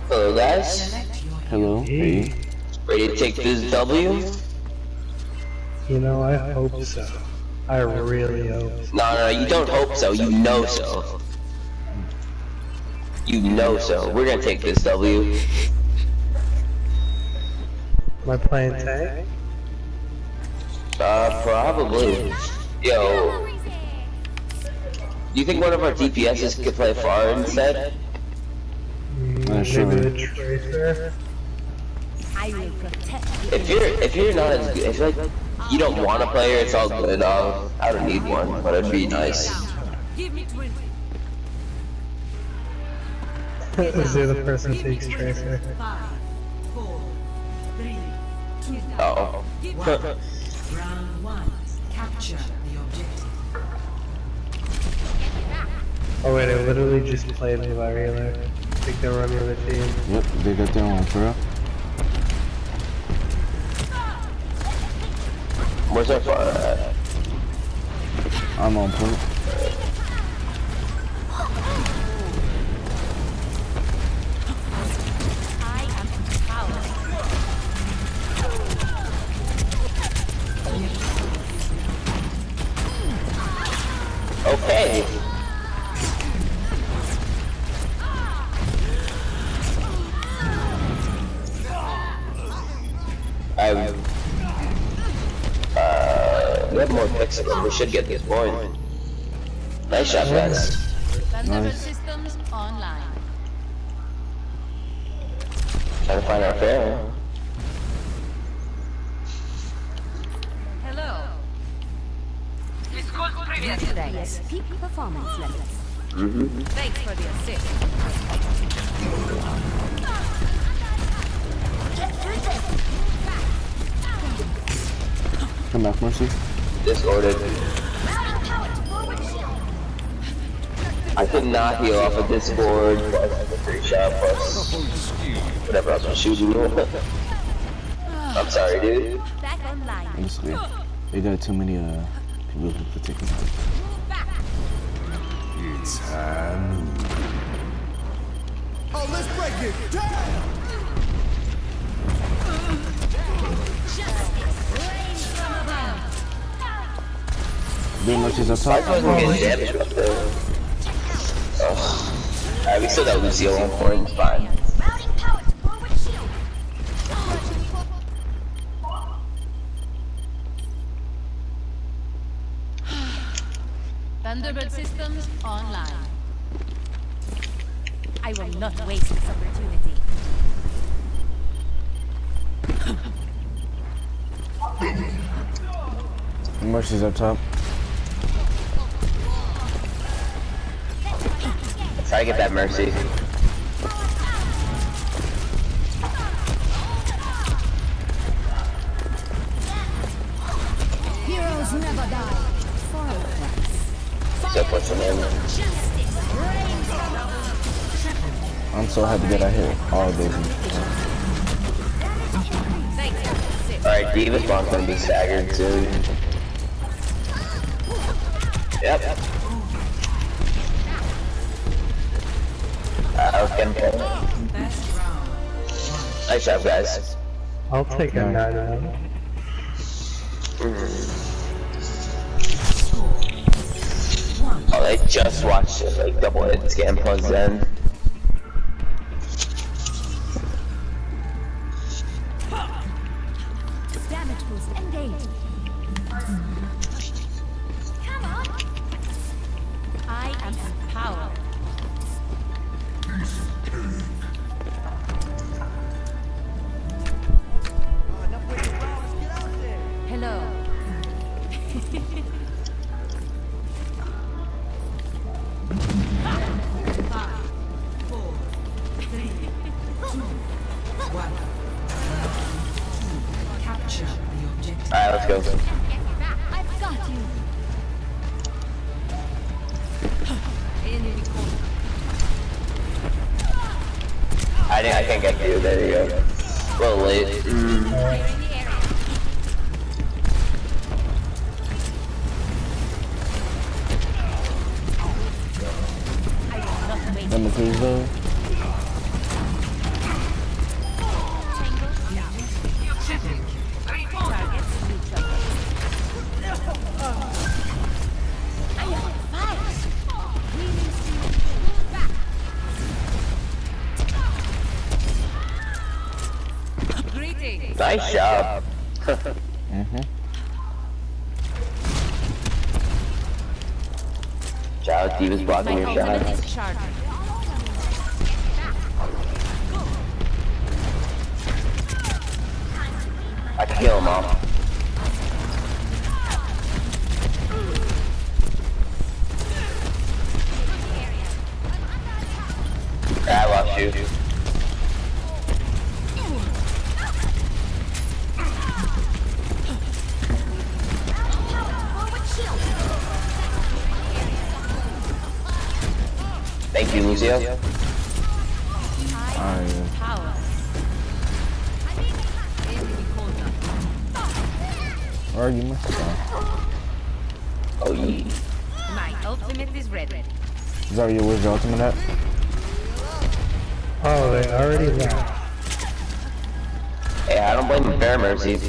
Hello guys. Hello. Hey. Ready to take this W? You know, I hope so. I really hope so. No, you don't hope so, you know so. You know so. We're gonna take this W. Am I playing tank? Probably. Yo. Do you think one of our DPSs could play far instead? Sure. Maybe the Tracer? If you're not as good, if like you don't want a player, it's all good. I don't need one, but it'd be nice. Is the other person takes Tracer? Oh. Round 1. Capture the objective. Oh wait, I literally just played with our healer. I think they're running the team. Yep, they got their own for real. Where's our far at? I'm on point. Okay. We have more picks of them. We should get this point. Nice shot, guys. Thunderbird systems online. Trying to find our fair. Hello. Thanks. Peak performance levels. Thanks for the assist. Come back, Mercy. Discorded. I could not heal off of Discord, plus the free shot, plus whatever else I'm shooting. I'm sorry, dude. Back online. Honestly, they got too many people who could take them out. It's time. Oh, let's break it down! Big Mercy's up top. I wasn't getting damage up there. Alright, we still got Lucio on point, it's fine. Thunderbird systems online. I will not waste this opportunity. Mercy's up top. Try to get that Mercy. Heroes never die. For a price. So what's the name? I'm so happy that I hit all those. Alright, Diva's bomb's gonna be staggered too. Yep. I was getting pulled. Nice job, guys. I'll take a 9-1. Oh, they just watched it, like double hit scan plus Zen. Damage boost engaged. Come on. I am empowered. Hello. Capture the objective. Alright, let's go. I've got you. I can't get you. There you go. A little late. Them the cruise though. things. Nice job. Child, Diva's blocking My your ultimate shot. is charged. I can kill him off. I lost you. Thank you, Lucio. Power. Or you must have. Oh, yeah. My ultimate is ready. Zarya, where's your ultimate at? Oh, they already left. Hey, I don't blame the Fair Mercies.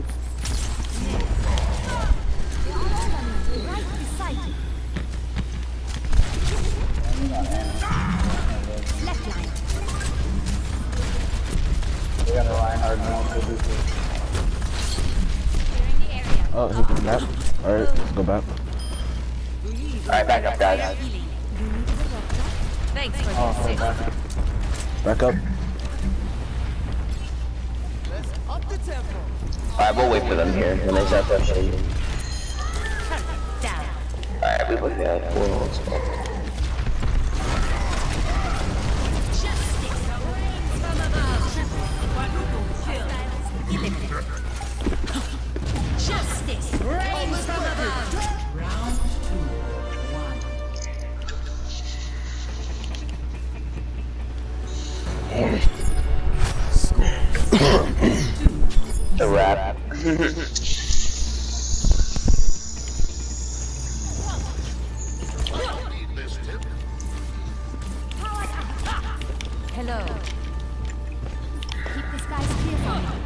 Oh, he came back. Alright, let's go back. Alright, back up, guys. Thanks for the assist. Back up. Alright, we'll wait for them here when they start pushing. Down. Alright, we look at 4 minutes. Justice reigns from above. Round 2, 1. A wrap. Hello. Keep the skies clear for me.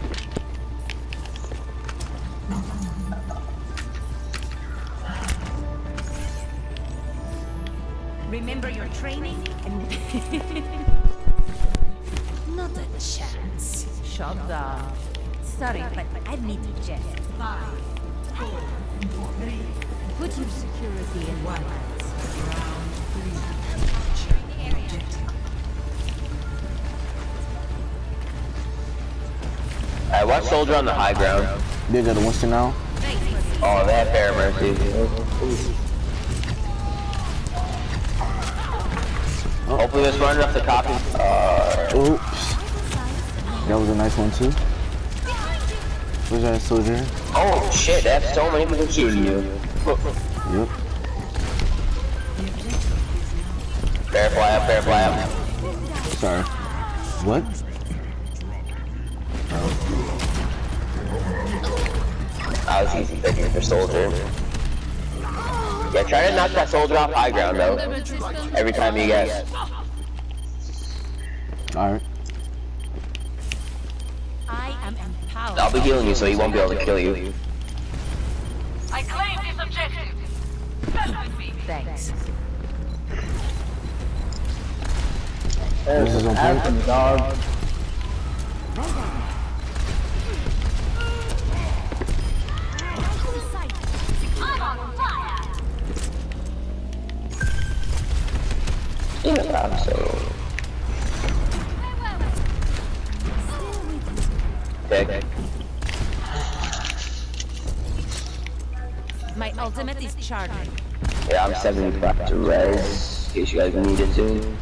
Remember your training and not a chance. Shut down. Sorry, but I need to check. 5, 4, 3, Put your security in 1. one. Round 3. Capture the objective. Alright, watch Soldier on the high ground. They got a Winston now. Oh, they have Fair Mercy. Hopefully they're smart enough to copy. Oops. That was a nice one too. Where's that soldier? Oh shit, they have so many people shooting you. Yep. Fair fly up, fair fly up. Sorry. What? I was easy thinking for Soldier. Yeah, try to knock that Soldier off high ground though. Every time you get. Alright. I am empowered. I'll be healing you so he won't be able to kill you. I claim this objective. Back with me. Thanks. This is on point. Yeah, so. Okay. My ultimate is charging. Yeah, I'm 75 to res, in case you guys need it to.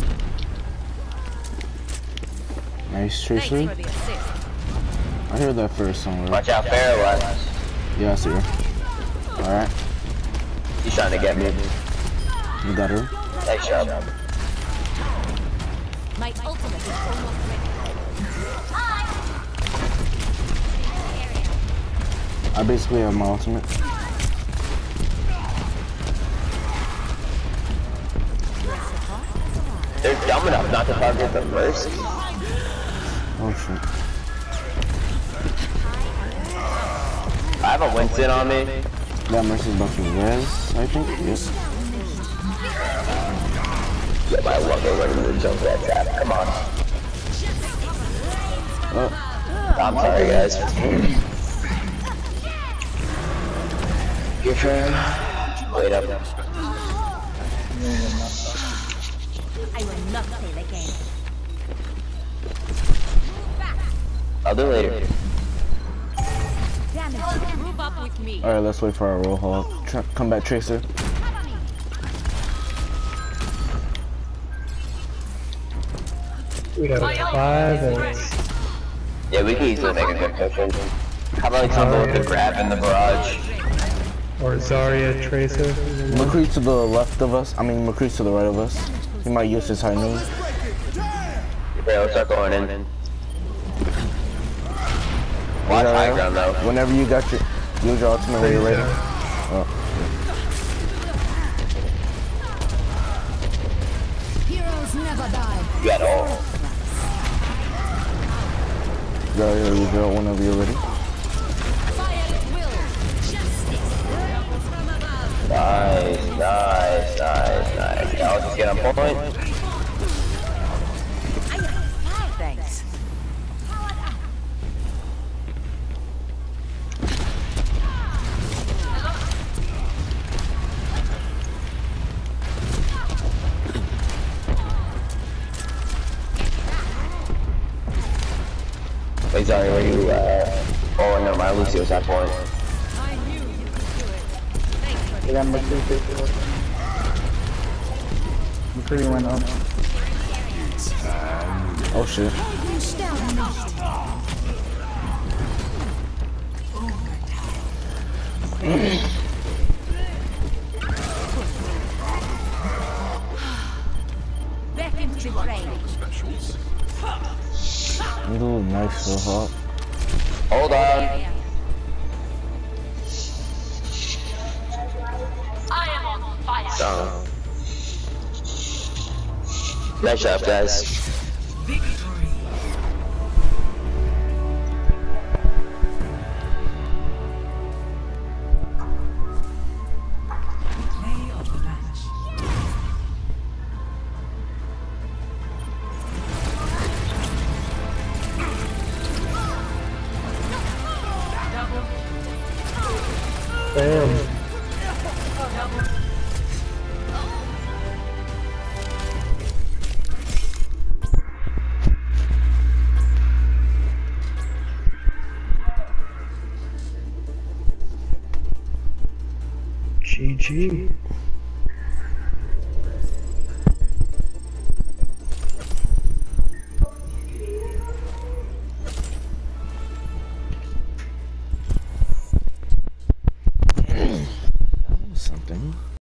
Nice Thanks Tracer. for the assist. I heard that first somewhere. Watch out, Fair left. Yeah, I see her. Alright. He's trying to get me. You got her. Nice job. My ultimate is almost ready. I basically have my ultimate. They're dumb enough not to target them first. Oh shit. I have a Winston on me. That Mercy's about to res, I think. Yes. Get my luck, we're ready to jump that trap. Come on. Oh. I'm sorry, guys. Your turn. Wait up. I will not play the game. I'll do it later. Move up with me. Alright, let's wait for our roll hog. Come back, Tracer. We got 5 and Yeah, we can easily make a good cushion. How about like something with the grab in the barrage? or Zarya Tracer. McCree to the left of us. I mean, McCree to the right of us. He might use his high noon. Okay, let's start going in. Watch high ground though. Whenever you got your, use your ultimate when you're ready. Oh. Heroes never die. You got all. Yeah, you go whenever you're ready. Fire at will. Justice. From above. Nice. Yeah, I'll just get on point. Thanks. Wait, sorry, where you, oh, no, my Lucio's at point. I knew you could do it. Thanks for McCree went up. Oh shit. back into the fray. Ooh, nice roll hog. Hold on. I am on fire. Down. Nice job, guys. Bam. GG.